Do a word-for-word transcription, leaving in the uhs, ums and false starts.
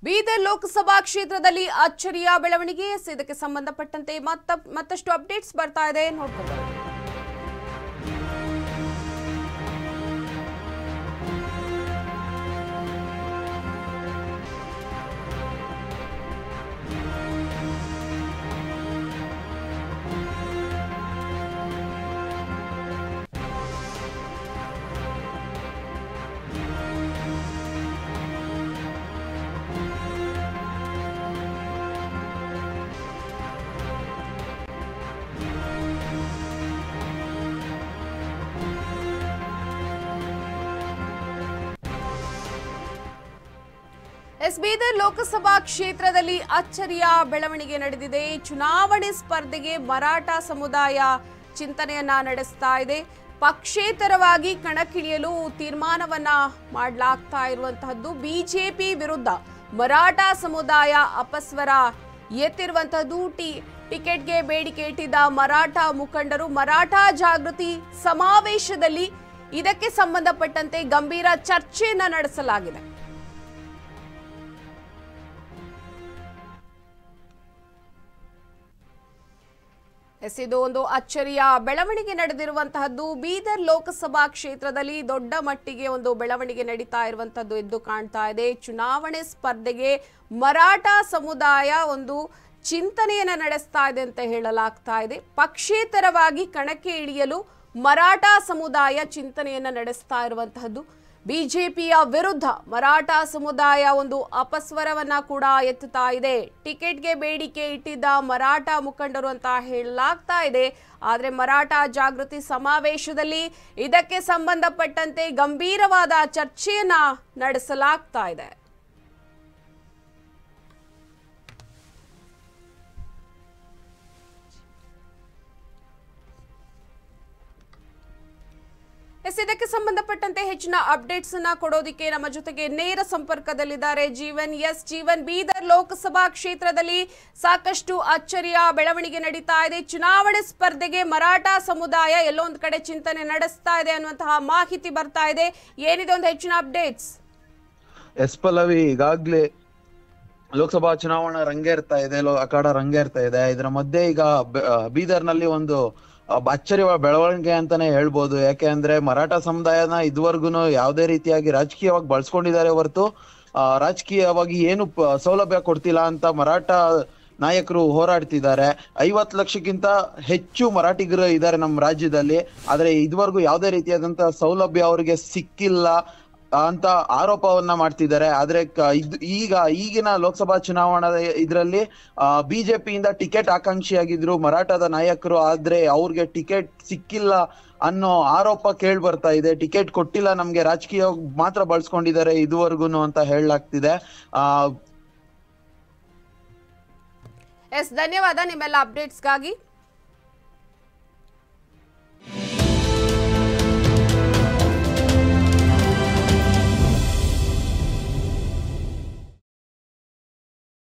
ಬೀದರ್ ಲೋಕಸಭಾ ಕ್ಷೇತ್ರದಲ್ಲಿ ಅಚ್ಚರಿಯ ಬೆಳವಣಿಗೆ. ಇದಕ್ಕೆ ಸಂಬಂಧಪಟ್ಟಂತೆ ಮತ್ತ ಮತ್ತಷ್ಟು ಅಪ್ಡೇಟ್ಸ್ ಬರ್ತಾ ಇದೆ, ನೋಡ್ಕೊಂಡು ಎಸ್ ಬೀದರ್ ಲೋಕಸಭಾ ಕ್ಷೇತ್ರದಲ್ಲಿ ಅಚ್ಚರಿಯ ಬೆಳವಣಿಗೆ ನಡೆದಿದೆ. ಚುನಾವಣೆ ಸ್ಪರ್ಧೆಗೆ ಮರಾಠ ಸಮುದಾಯ ಚಿಂತನೆಯನ್ನ ನಡೆಸ್ತಾ ಇದೆ. ಪಕ್ಷೇತರವಾಗಿ ಕಣಕ್ಕಿಳಿಯಲು ತೀರ್ಮಾನವನ್ನ ಮಾಡಲಾಗ್ತಾ ಇರುವಂತಹದ್ದು. ಬಿಜೆಪಿ ವಿರುದ್ಧ ಮರಾಠ ಸಮುದಾಯ ಅಪಸ್ವರ ಎತ್ತಿರುವಂತಹದ್ದು. ಟಿ ಟಿಕೆಟ್ಗೆ ಬೇಡಿಕೆ ಇಟ್ಟಿದ್ದ ಮರಾಠ ಮುಖಂಡರು ಮರಾಠ ಜಾಗೃತಿ ಸಮಾವೇಶದಲ್ಲಿ ಇದಕ್ಕೆ ಸಂಬಂಧಪಟ್ಟಂತೆ ಗಂಭೀರ ಚರ್ಚೆಯನ್ನ ನಡೆಸಲಾಗಿದೆ. ಎಸ್ ಇದು ಒಂದು ಅಚ್ಚರಿಯ ಬೆಳವಣಿಗೆ ನಡೆದಿರುವಂತಹದ್ದು. ಬೀದರ್ ಲೋಕಸಭಾ ಕ್ಷೇತ್ರದಲ್ಲಿ ದೊಡ್ಡ ಮಟ್ಟಿಗೆ ಒಂದು ಬೆಳವಣಿಗೆ ನಡೀತಾ ಇರುವಂತಹದ್ದು ಎದ್ದು ಕಾಣ್ತಾ ಇದೆ. ಚುನಾವಣೆ ಸ್ಪರ್ಧೆಗೆ ಮರಾಠ ಸಮುದಾಯ ಒಂದು ಚಿಂತನೆಯನ್ನ ನಡೆಸ್ತಾ ಇದೆ ಅಂತ ಹೇಳಲಾಗ್ತಾ ಇದೆ. ಪಕ್ಷೇತರವಾಗಿ ಕಣಕ್ಕೆ ಇಳಿಯಲು ಮರಾಠ ಸಮುದಾಯ ಚಿಂತನೆಯನ್ನ ನಡೆಸ್ತಾ ಇರುವಂತಹದ್ದು. ಬಿಜೆಪಿಯ ವಿರುದ್ಧ ಮರಾಠ ಸಮುದಾಯ ಒಂದು ಅಪಸ್ವರವನ್ನ ಕೂಡ ಎತ್ತುತ್ತಾ ಇದೆ. ಟಿಕೆಟ್ಗೆ ಬೇಡಿಕೆ ಇಟ್ಟಿದ್ದ ಮರಾಠ ಮುಖಂಡರು ಅಂತ ಹೇಳಲಾಗ್ತಾ ಇದೆ. ಆದರೆ ಮರಾಠ ಜಾಗೃತಿ ಸಮಾವೇಶದಲ್ಲಿ ಇದಕ್ಕೆ ಸಂಬಂಧಪಟ್ಟಂತೆ ಗಂಭೀರವಾದ ಚರ್ಚೆಯನ್ನ ನಡೆಸಲಾಗ್ತಾ ಇದೆ. ಎಸ್ ಇದಕ್ಕೆ ಸಂಬಂಧಪಟ್ಟಂತೆ ಹೆಚ್ಚಿನ ಅಪ್ಡೇಟ್ಸ್ ಅನ್ನ ಕೊಡೋದಿಕ್ಕೆ ನಮ್ಮ ಜೊತೆಗೆ ನೇರ ಸಂಪರ್ಕದಲ್ಲಿದ್ದಾರೆ ಜೀವನ್. ಎಸ್ ಜೀವನ್, ಬೀದರ್ ಲೋಕಸಭಾ ಕ್ಷೇತ್ರದಲ್ಲಿ ಸಾಕಷ್ಟು ಅಚ್ಚರಿಯ ಬೆಳವಣಿಗೆ ನಡೀತಾ ಇದೆ. ಚುನಾವಣೆ ಸ್ಪರ್ಧೆಗೆ ಮರಾಠ ಸಮುದಾಯ ಎಲ್ಲೊಂದು ಕಡೆ ಚಿಂತನೆ ನಡೆಸ್ತಾ ಇದೆ ಅನ್ನುವಂತಹ ಮಾಹಿತಿ ಬರ್ತಾ ಇದೆ. ಏನಿದೆ ಒಂದು ಹೆಚ್ಚಿನ ಅಪ್ಡೇಟ್ಸ್? ಎಸ್ ಪಲ್ಲವಿ, ಈಗಾಗ್ಲೇ ಲೋಕಸಭಾ ಚುನಾವಣಾ ರಂಗೇರ್ತಾ ಇದೆ, ಅಖಾಡ ರಂಗೇರ್ತಾ ಇದೆ. ಇದರ ಮಧ್ಯೆ ಈಗ ಬೀದರ್ ನಲ್ಲಿ ಒಂದು ಅಚ್ಚರಿಯ ಬೆಳವಣಿಗೆ ಅಂತಾನೆ ಹೇಳ್ಬೋದು. ಯಾಕೆ ಅಂದ್ರೆ ಮರಾಠ ಸಮುದಾಯನ ಇದುವರೆಗೂ ಯಾವುದೇ ರೀತಿಯಾಗಿ ರಾಜಕೀಯವಾಗಿ ಬಳಸ್ಕೊಂಡಿದ್ದಾರೆ ಹೊರತು ರಾಜಕೀಯವಾಗಿ ಏನು ಸೌಲಭ್ಯ ಕೊಡ್ತಿಲ್ಲ ಅಂತ ಮರಾಠ ನಾಯಕರು ಹೋರಾಡ್ತಿದ್ದಾರೆ. ಐವತ್ತು ಲಕ್ಷಕ್ಕಿಂತ ಹೆಚ್ಚು ಮರಾಠಿಗರು ಇದ್ದಾರೆ ನಮ್ಮ ರಾಜ್ಯದಲ್ಲಿ. ಆದ್ರೆ ಇದುವರೆಗೂ ಯಾವುದೇ ರೀತಿಯಾದಂತಹ ಸೌಲಭ್ಯ ಅವರಿಗೆ ಸಿಕ್ಕಿಲ್ಲ ಅಂತ ಆರೋಪವನ್ನ ಮಾಡ್ತಿದ್ದಾರೆ. ಆದ್ರೆ ಈಗ ಈಗಿನ ಲೋಕಸಭಾ ಚುನಾವಣಾ ಇದರಲ್ಲಿ ಬಿಜೆಪಿಯಿಂದ ಟಿಕೆಟ್ ಆಕಾಂಕ್ಷಿಯಾಗಿದ್ರು ಮರಾಠದ ನಾಯಕರು. ಆದ್ರೆ ಅವ್ರಿಗೆ ಟಿಕೆಟ್ ಸಿಕ್ಕಿಲ್ಲ ಅನ್ನೋ ಆರೋಪ ಕೇಳಿ ಬರ್ತಾ ಇದೆ. ಟಿಕೆಟ್ ಕೊಟ್ಟಿಲ್ಲ, ನಮ್ಗೆ ರಾಜಕೀಯ ಮಾತ್ರ ಬಳಸ್ಕೊಂಡಿದ್ದಾರೆ ಇದುವರೆಗೂ ಅಂತ ಹೇಳಲಾಗ್ತಿದೆ. ಆ ಎಸ್ ಧನ್ಯವಾದ ನಿಮ್ಮೆಲ್ಲ ಅಪ್ಡೇಟ್ಸ್ಗಾಗಿ.